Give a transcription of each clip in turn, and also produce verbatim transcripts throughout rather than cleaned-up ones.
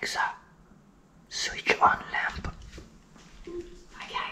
Alexa, switch on lamp. Okay.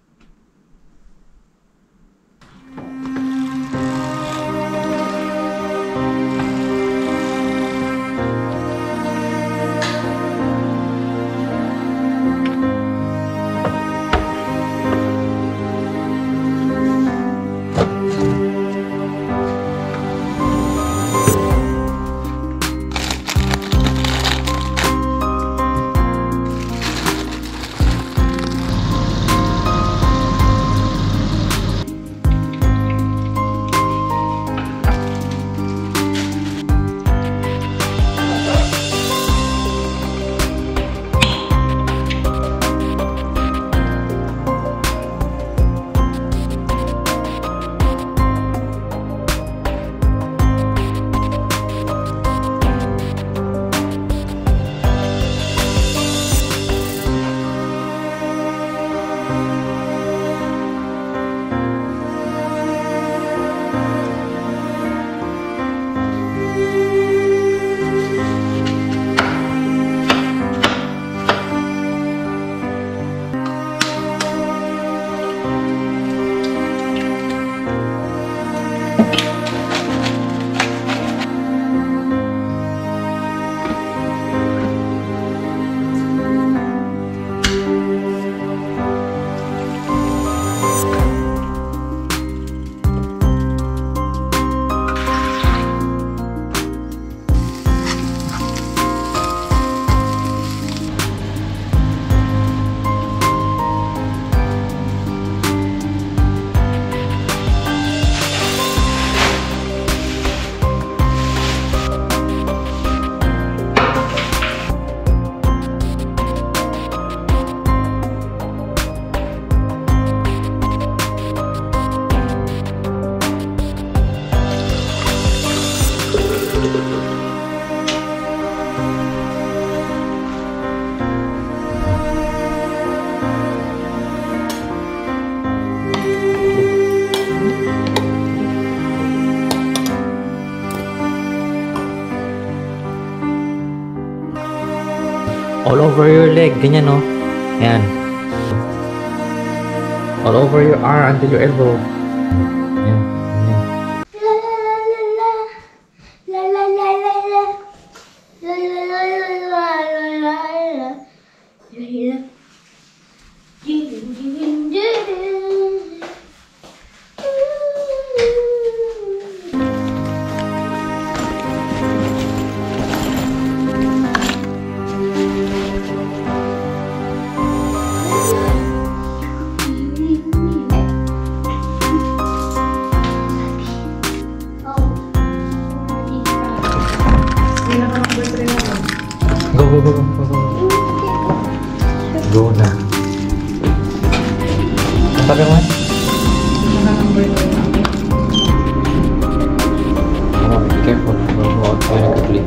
All over your leg, ganyan, no? Ayan. All over your arm until your elbow. Ayan, ayan. La la la la la. La la la la la. La la la la la la la la. La la. Ding ding ding ding. Go, go, go, go, go. Go na. Ang tabi mo eh? Come on, be careful. We'll go out there quickly.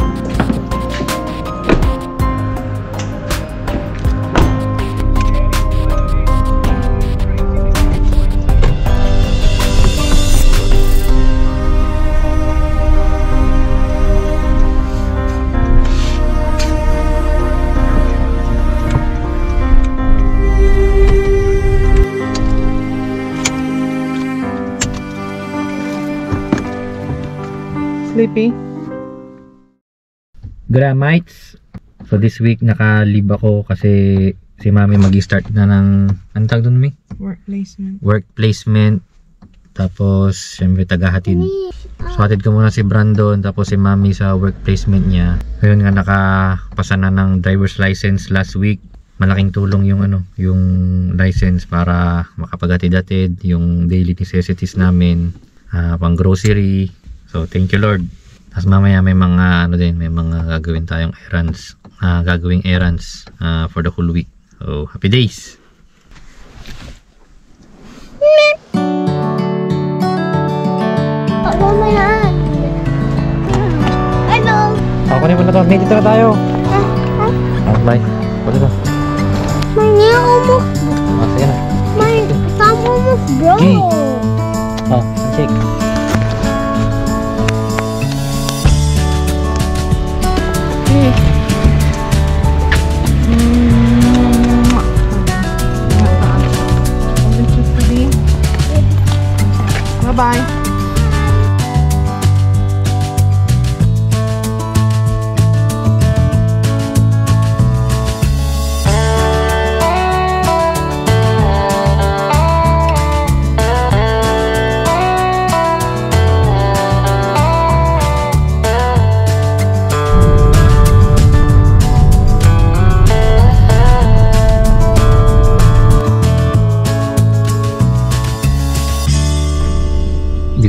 Sleepy. Gramites. So this week naka-leave ako kasi si Mami mag-start na ng anong tawag doon, Mi? Work placement. Work placement. Tapos syempre tagahatid. So hatid ko muna si Brandon tapos si Mami sa work placement niya. Ngayon nga nakapasa na ng driver's license last week. Malaking tulong yung ano, yung license para makapaghatid-hatid yung daily necessities namin, uh, pang grocery. So thank you Lord. Tapos mamaya may mga ano din, may mga gagawin tayong errands, uh, gagawing errands uh, for the whole week. So happy days. Ano na yan? Ano? Oh, kunin mo na to. May dito na tayo. Ah, ah. Oh, bye. Kunin to. May niya almost. Ah, sige na. May some almost broke. G. Oh, handshake.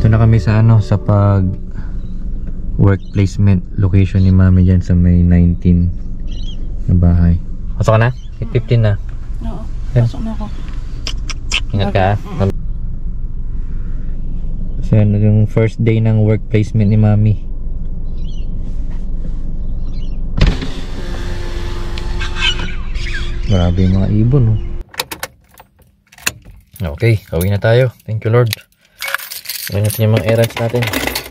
Dito na kami sa ano, sa pag work placement location ni Mami dyan sa may nineteen na bahay. Pasok ka na? eight fifteen na. Oo, Yan. pasok na ako. Ingat ka. ah. So ano yung first day ng work placement ni Mami. Grabe yung mga ibon, oh. Okay, kawin na tayo. Thank you, Lord. Gawin natin yung mga errands natin.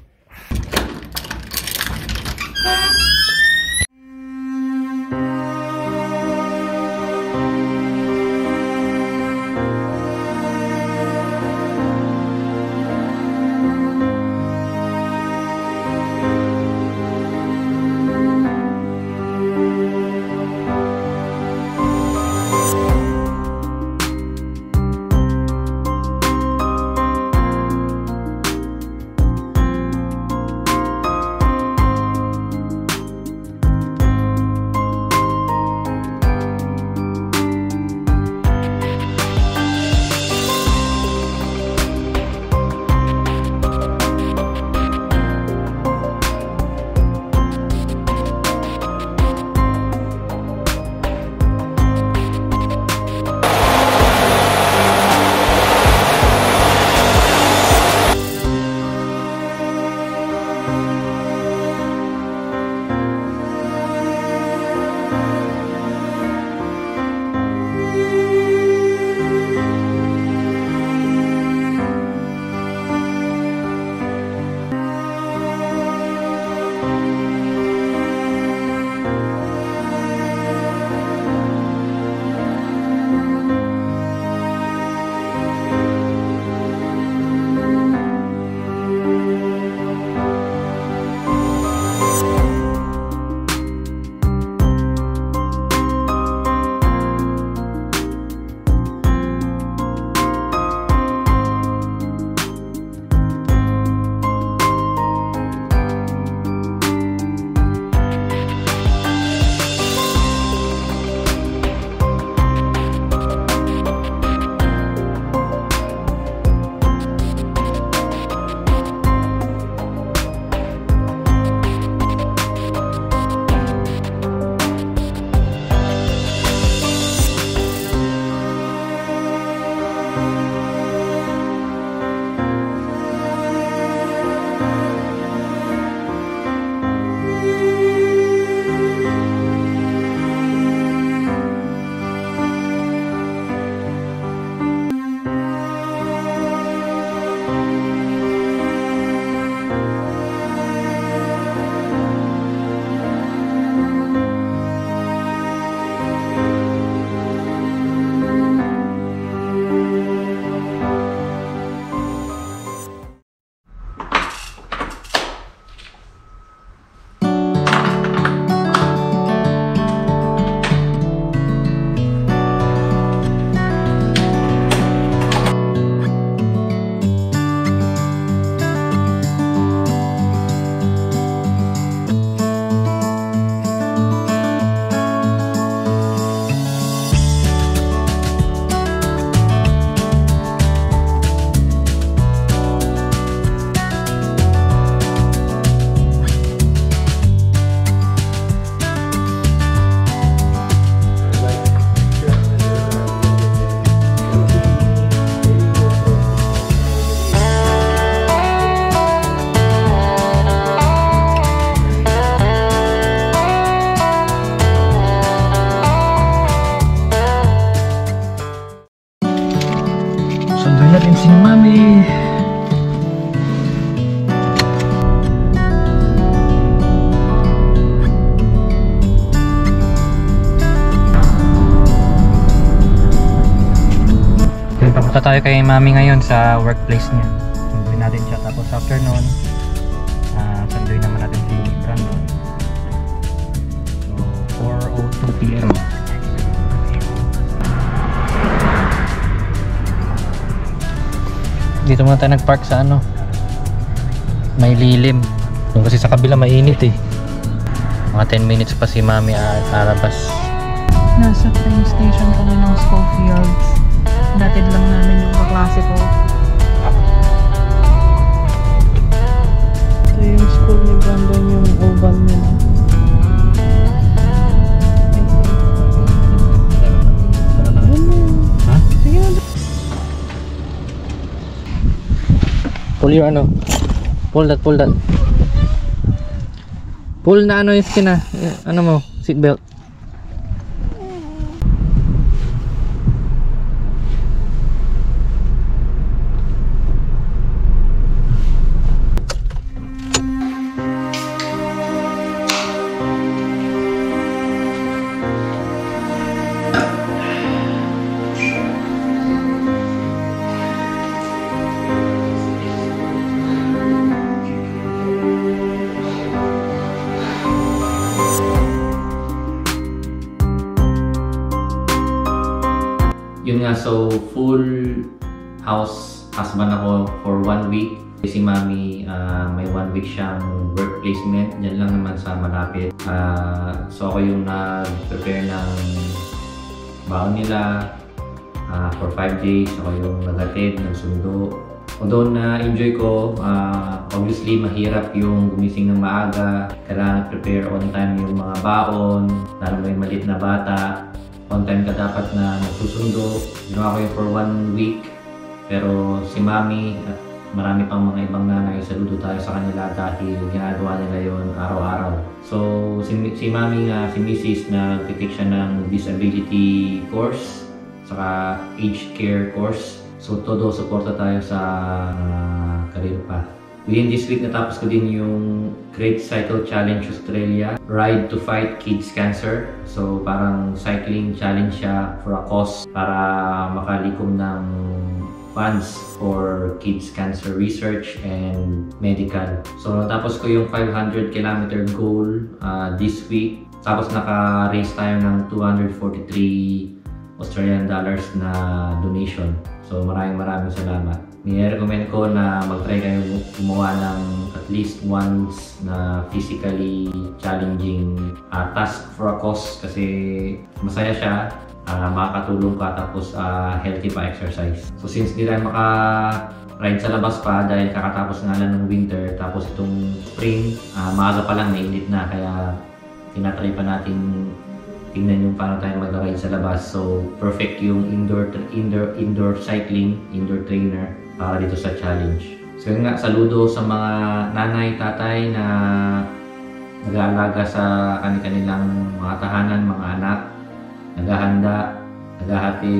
natin si Mami. Okay, papunta tayo kay Mami ngayon sa workplace niya. Sunduin natin siya, tapos after nun uh, sunduin naman natin si Brandon. So four oh two p m Dito muna tayo nagpark sa ano, may lilim. Yung kasi sa kabila mainit eh. Mga ten minutes pa si Mami arabas. Nasa train station kami ng Schofields. Natid lang namin yung kaklase ko. Pull your ano. Pull that, pull that. Pull na ano yung skin na. Ano mo, seatbelt. Yun nga, so full house husband ako for one week. Si Mami, uh, may one week siyang work placement. Diyan lang naman sa malapit. Uh, so ako yung nag-prepare ng baon nila uh, for five days. Ako yung nag-attend, nagsundo. Although na-enjoy ko, uh, obviously mahirap yung gumising ng maaga. Kailangan prepare on time yung mga baon, lalo may maliit na bata. On time ka dapat na nagsusundo. Ginawa ko yun for one week. Pero si Mami at marami pang mga ibang nanay, saludo tayo sa kanila dahil ginagawa nila yon araw-araw. So si, si Mami nga, si Missus nag-take siya ng disability course saka aged care course. So todo suporta tayo sa uh, career path. Within this week, natapos ko din yung Great Cycle Challenge Australia, Ride to Fight Kids Cancer. So parang cycling challenge siya for a cause para makalikom ng funds for kids cancer research and medical. So natapos ko yung five hundred kilometer goal uh, this week. Tapos naka-raise tayo ng two hundred forty-three Australian dollars na donation. So maraming maraming salamat. Ni-recommend ko na mag-try kayo gumawa ng at least once na physically challenging uh, task for a cause kasi masaya siya, uh, makakatulong ka tapos uh, healthy pa exercise. So since di tayo maka-ride sa labas pa dahil kakatapos nga lang ng winter tapos itong spring, uh, maaga pa lang mainit na kaya tinatry pa natin tingnan yung paano tayo mag-ride sa labas. So perfect yung indoor indoor indoor cycling, indoor trainer para dito sa challenge. So yun nga, saludo sa mga nanay, tatay na nag-aalaga sa kanilang mga tahanan, mga anak, naghahanda, naghahatid.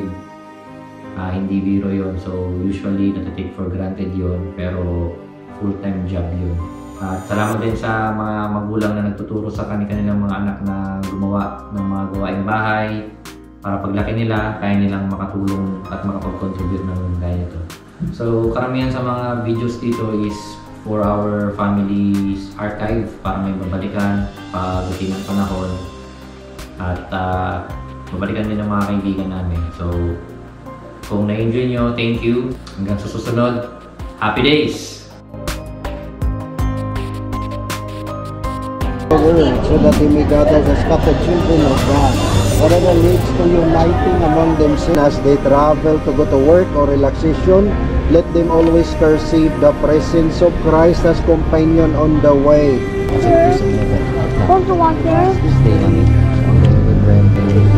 Uh, hindi biro yon. So usually natitake for granted yon pero full-time job yun. At salamat din sa mga magulang na nagtuturo sa kanilang mga anak na gumawa ng mga gawaing bahay para paglaki nila, kaya nilang makatulong at makapag-contribute ng gaya ito. So karamihan sa mga videos dito is for our family's archive para may babalikan pagdating ng panahon at uh, babalikan din ng mga kaibigan namin. So kung na-enjoy nyo, thank you. Hanggang sa susunod, happy days! So that they may gather the scattered children of God. Whatever leads to uniting among themselves as they travel to go to work or relaxation, let them always perceive the presence of Christ as companion on the way. Want to walk there? Stay on it.